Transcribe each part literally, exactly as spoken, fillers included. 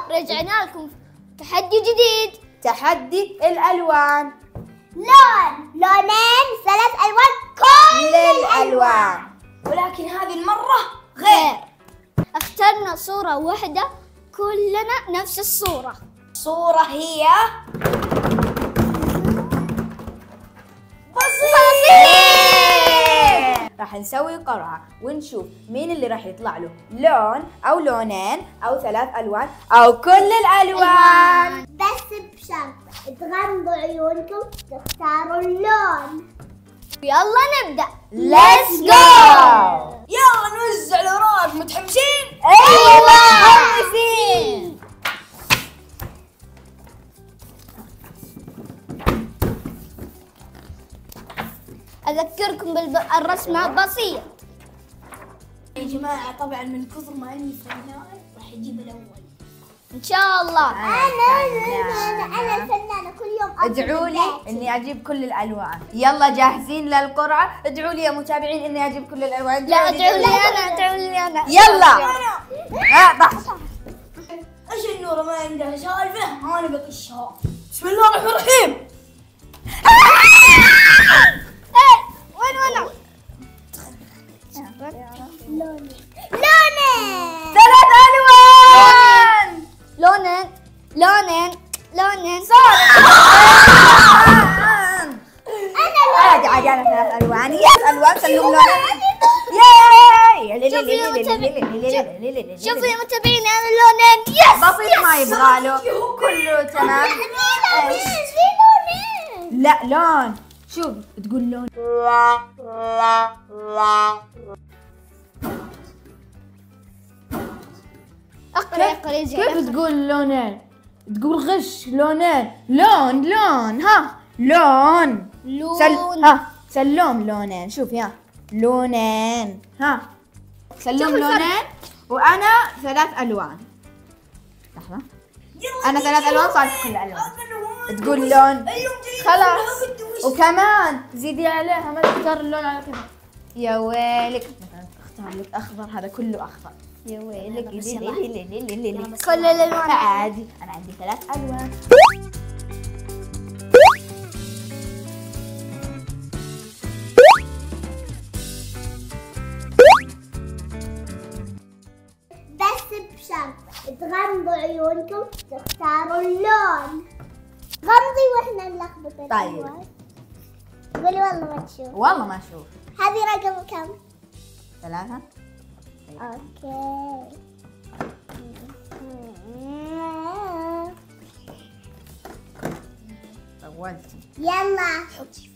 رجعنا لكم تحدي جديد، تحدي الألوان. لون، لونين، ثلاث ألوان، كل الألوان، ولكن هذه المرة غير. اخترنا صورة واحدة كلنا نفس الصورة. الصورة هي بسيط. راح نسوي قرعة ونشوف مين اللي راح يطلع له لون أو لونين أو ثلاث ألوان أو كل الألوان. بس بشرط تغمضوا عيونكم تختاروا اللون. يلا نبدأ. Let's go. يلا نوزع الأوراق. متحمسين؟ أيوة متحمسين. أذكركم بالرسمة بسيط يا جماعة. طبعا من كثر ما اني فنان راح اجيب الاول إن شاء الله. أنا أنا أنا الفنانة كل يوم. ادعوا لي اني اجيب كل الالوان. يلا جاهزين للقرعة؟ ادعوا لي يا متابعين اني اجيب كل الالوان. لا ادعوا لي أنا، ادعوا لي أنا. يلا. ها ضحك. ايش النورة ما عندها سالفة؟ انا بغشها. بسم الله الرحمن الرحيم. وين وانا؟ لوني لوني ثلاث الوان. لونين لونين لونين. عادي عادي انا ثلاث الوان. يس الوان كلهم لونين. ياي. شوفوا يا متابعين انا لونين. يس بسيط ما يبغى له كله تمام. لا لون. شوف تقول لون. اقرا اقرا يا زين. كيف تقول لونين؟ تقول غش لونين. لون لون. ها لون. لون. سل ها سلوم لونين. شوف يا لونين. ها سلوم لونين وانا ثلاث الوان. لحظة. انا ثلاث الوان صار كل الالوان. تقول لون. خلاص. وكمان زيدي عليها ما تختار اللون على كذا. يا ويلك. مثلا اختار لك اخضر. هذا كله اخضر. يا ويلك. كل الالوان عادي. انا عندي ثلاث الوان. بس بشرط تغمضوا عيونكم تختاروا اللون. غمضي واحنا نلخبط الالوان. قولي والله ما تشوف. والله ما اشوف. هذه رقم كم؟ ثلاثة. اوكي. طولت. يلا حطي.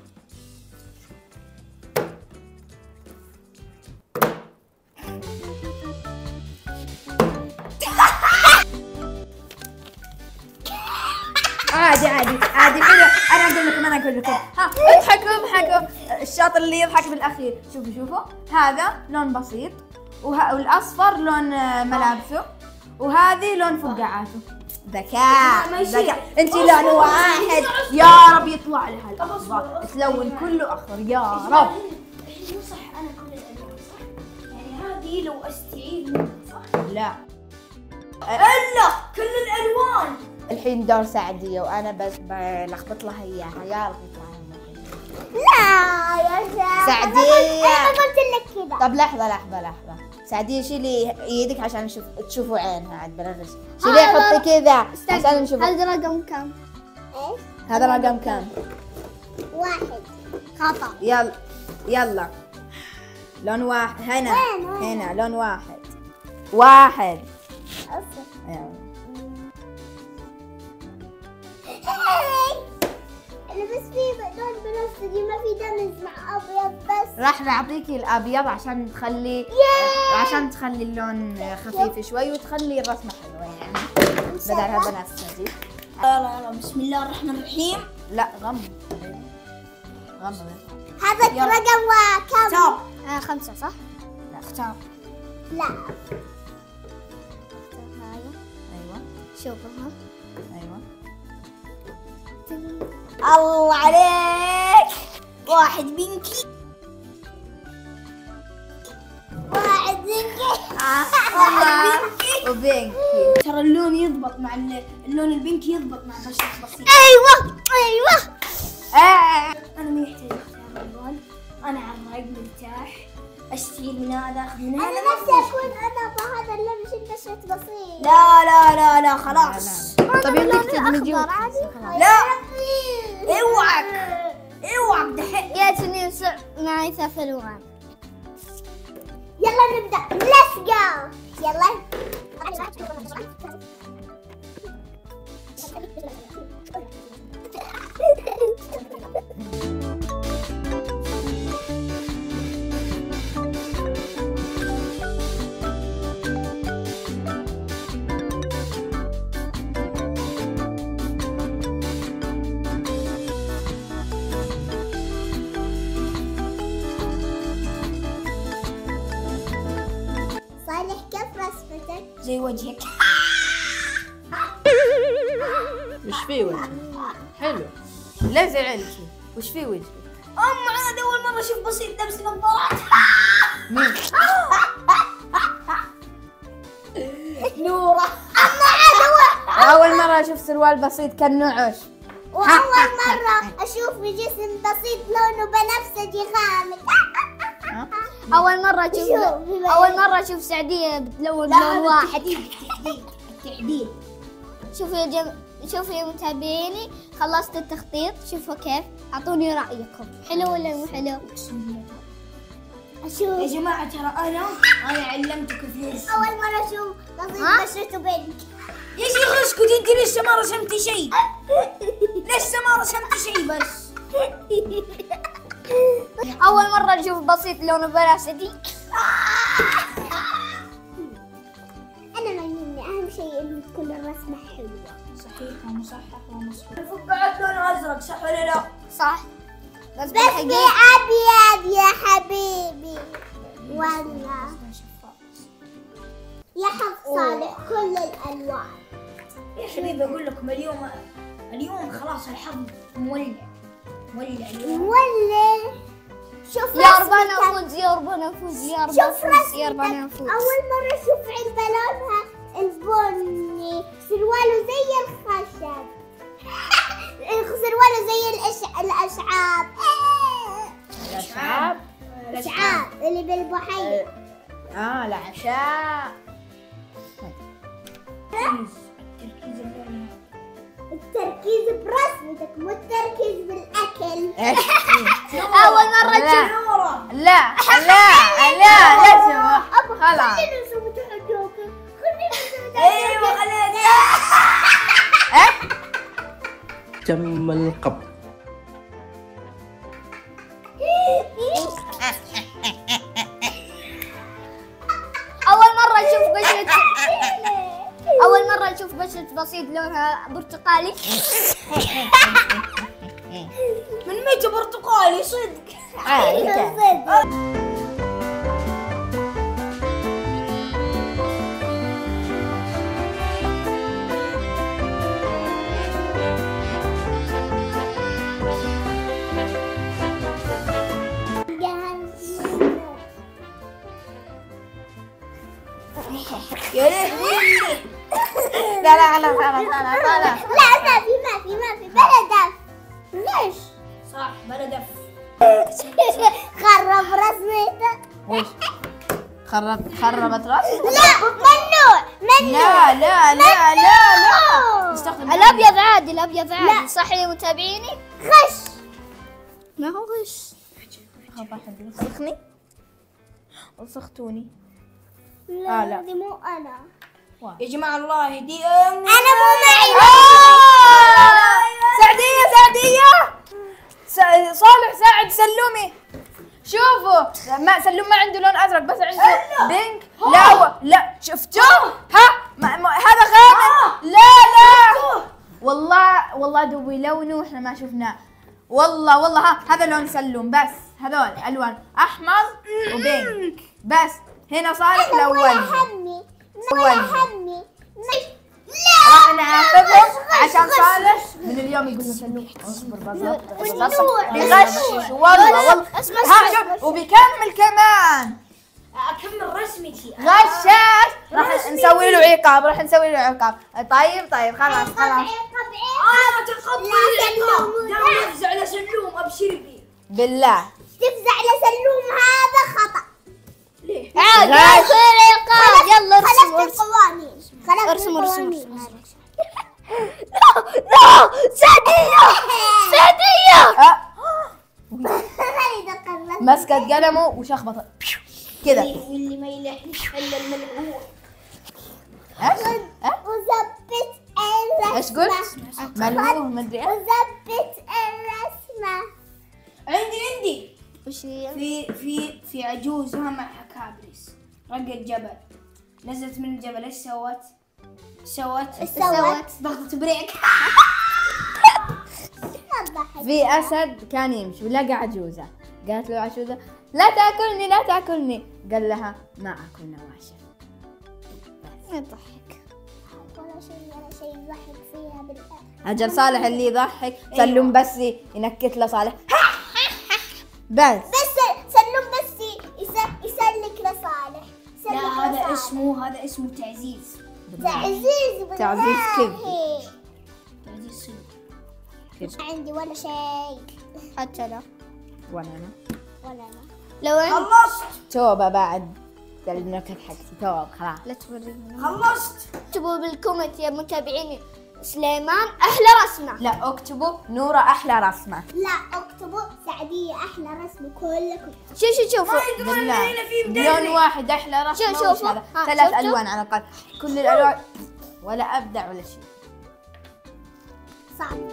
عادي عادي عادي. حلو. انا اقول لكم انا اقول لكم. ها اضحكوا اضحكوا. الشاطر اللي يضحك بالاخير. شوفوا شوفوا هذا لون بسيط وه... والاصفر لون ملابسه وهذه لون فقاعاته. ذكاء ذكاء. انت لون واحد. يا رب يطلع لها الاخضر. تلون كله اخضر يا رب. الحين صح انا كل الالوان صح؟ يعني هذه لو استعيد صح؟ لا الا كل الالوان. الحين دور سعدية وانا بس بلخبط لها اياها. يا رب يطلع لها. لا يا سعدية. سعدية. انا قلت لك كذا. طب لحظة لحظة لحظة. سعدية شيلي ايدك عشان نشوف تشوفوا عينها عاد بنغش. شيلي حطي كذا عشان نشوف. هذا رقم كم؟ ايش؟ هذا رقم كم؟ واحد. خطأ. يلا يلا. لون واحد. هنا وين وين؟ هنا لون واحد. واحد. أصفر. يلا. اللي بس فيه لون بنفسجي ما في دمج مع ابيض بس. راح نعطيكي الابيض عشان تخلي عشان تخلي اللون خفيف شوي وتخلي الرسمة حلوة يعني بدل هذا بنفسجي. يلا يلا بسم الله الرحمن الرحيم. لا غمض غمض. هذا رقم كم؟ اختار. آه خمسة صح؟ لا اختار. لا. هذا. ايوه شوفها. ايوه. الله عليك. واحد بينكي. واحد بينكي. واحد بينكي. وبينك. ترى اللون يضبط مع ال- اللون البنكي يضبط مع بشرة بسيط. ايوه ايوه. آه. انا ما يحتاج اختار الوان، انا على الرايق مرتاح، اشتري من هذا اخذ من هذا. انا نفسي اكون انا بهذا اللبس البشرة بسيط. لا لا لا لا خلاص. طب يمديك تدمجي لا اوعك اوعك دحين. يا تنين معي ثلاث الوان. يلا نبدا. ليتس جو. يلا. صالح كيف رسمتك؟ زي وجهك. وش في وجهك؟ حلو. لا زعلتي. وش في وجهك؟ ام عاد اول مره اشوف بسيط لابس نظارات. مين؟ نوره. أول مرة أشوف سروال بسيط كالنعش. وأول مرة أشوف جسم بسيط لونه بنفسجي غامق. أول مرة أشوف أول مرة أشوف سعدية بتلون لون واحد. التحديد. شوفوا يا جم... شوفوا يا متابعيني، خلصت التخطيط. شوفوا كيف، أعطوني رأيكم، حلو ولا مو حلو؟ أشوف يا جماعه ترى انا انا علمتكم كثير. أول مرة أشوف بسيط بشرته بينك. يا شيخ اسكت، انت لسه ما رسمتي شيء. لسه ما رسمتي شيء بس. أول مرة أشوف بسيط لونه بنفسجي. أنا ما يهمني، أهم شيء إنه تكون الرسمة حلوة. صحيح ومصحح ومصحوح. الفوق بعد لونه ازرق صح ولا لا؟ صح. بس بأبيض يا حبيبي. والله يحب صالح كل الألوان. يا حبيبي اقول لكم اليوم اليوم خلاص الحظ مولع مولع اليوم. ولا شوف يا ربنا فوز يا ربنا فوز يا ربنا شوف فوز يا ربنا رسمتك. فوز. أول مرة أشوف علبة لونها البني، سرواله زي الخشب. سرواله زي الأش... الأشعاب. الأشعاب. الأشعاب اللي بالبحيرة. آه الأعشاب. التركيز اللوني. التركيز برسمتك مو التركيز بالأكل. إيش؟ أول مرة لا. أشوف. لا لا لا لا تسوى. خلاص. خلينا نسوي تحدوكم. خلينا نسوي تحدوكم. ايوه خليني. تم القبض. أول مرة أشوف بشرة أول مرة أشوف بشرة بسيط لونها برتقالي. من متى برتقالي صدق؟ عادي كان. يا لهوي. لا لا لا لا لا لا لا. لا ما في ما في ما في بلا دف. ليش؟ صح بلا دف. خرب رسمته. وش؟ خرب خربت راسي؟ لا ممنوع ممنوع. لا لا لا لا لا. استخدم الأبيض عادي، الأبيض عادي. صح يا متابعيني؟ غش. ما هو غش. وسخني وسختوني. لا آه، لا. دي مو أنا. يا جماعه الله دي أنا مو معي. سعدية سعدية. س- صالح ساعد سلومي. شوفوا ما سلوم ما عنده لون ازرق بس عنده بينك. لا هو لا شفتوه ها ما ما هذا غامق. لا لا والله والله دوبي لونه واحنا ما شفناه. والله والله ها هذا لون سلوم بس هذول الوان احمر وبينك بس. هنا صالح أنا ولا لون. همي ولا همي. راح نعاقبهم عشان صالح من اليوم يقول له سلوم اصبر بالضبط والنوع. بغش والله والله اسمع ها اسمع شوف وبيكمل كمان. اكمل رسمتي. غشاش. راح رسمي. نسوي له عقاب، راح نسوي له عقاب. طيب طيب خلاص خلاص. انا اتقبل العقاب. دام يفزع لسلوم ابشر بي. بالله. تفزع لسلوم هذا خطأ. ليه؟ عاد غش. يصير عقاب. يلا ارسم خلفت القوانين. خلفت ارسم ارسم القوانين. ارسم. لا لا سعدية سعدية. أه. خلي قررت. مسكت قلمه وشخبط كذا. واللي ما يلحلش الا الملعون. ايش؟ أه؟ وثبت الرسمة. ايش قلت؟ ملهوه مدري ايش. وثبت الرسمة. عندي عندي وش هي؟ في في في عجوزها معها كابريس رقت جبل، نزلت من الجبل. ايش سوت؟ سوت ايش سوت؟ ضغطت بريك. في اسد كان يمشي ولقى عجوزه، قالت له عجوزه لا تاكلني لا تاكلني، قال لها ما اكل نواشف. يضحك. ولا شيء ولا شيء يضحك فيها بالآخر. اجل صالح اللي يضحك سلم بس ينكت له صالح بس. بس سلم بس يس- يسلك لصالح. لا يسلك هذا لصالح. اسمه هذا اسمه تعزيز. تعزيز بالله. تعزيز كذب. تعزيز صدق. ما عندي ولا شيء. حتى لا ولا انا ولا انا. لو عندي خلصت توبه بعد النكت حقتي توب خلاص. لا توريني. خلصت. اكتبوا بالكومنت يا متابعيني سليمان احلى رسمه. لا اكتبوا نورة احلى رسمه. لا اكتبوا سعديه احلى رسمه كلكم. شوف شوف شوفوا. بالله هنا في بلون مدرب. واحد احلى رسمه. شوف- وش شوفوا. هذا؟ ها، ثلاث شفتوا؟ الوان على الاقل. كل الالوان ولا ابدع ولا شيء. صعب.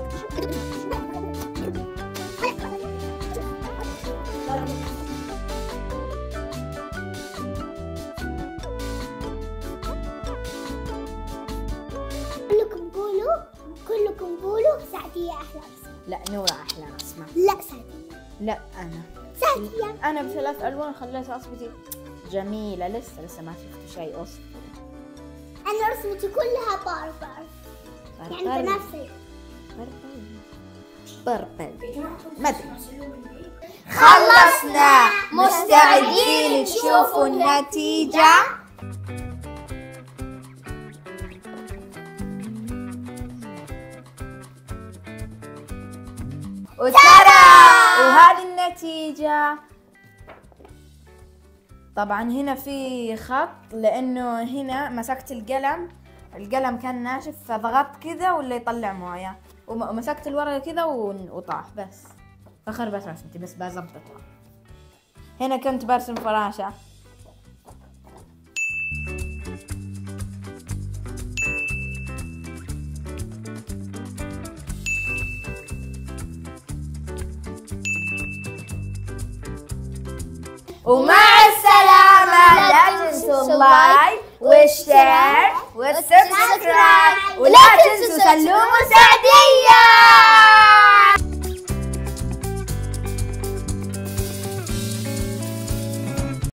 كلكم قولوا كلكم قولوا سعديه احلى رسمه. لا نورة احلى رسمه. لا سعديه لا انا سعديه. انا بثلاث الوان خليت اصبتي جميله. لسه لسه ما شفت شيء اصلا. انا رسمتي كلها باربر يعني بنفسي. بربل ما ادري. خلصنا. مستعدين تشوفوا النتيجه؟ وترى وهذه النتيجة. طبعا هنا في خط لأنه هنا مسكت القلم، القلم كان ناشف فضغطت كذا ولا يطلع موية، ومسكت الورقة كذا وطاح بس فخربت رسمتي. بس بظبطها. هنا كنت برسم فراشة. ومع السلامة. لا تنسوا اللايك والشير والسبسكرايب ولا تنسوا سلوموا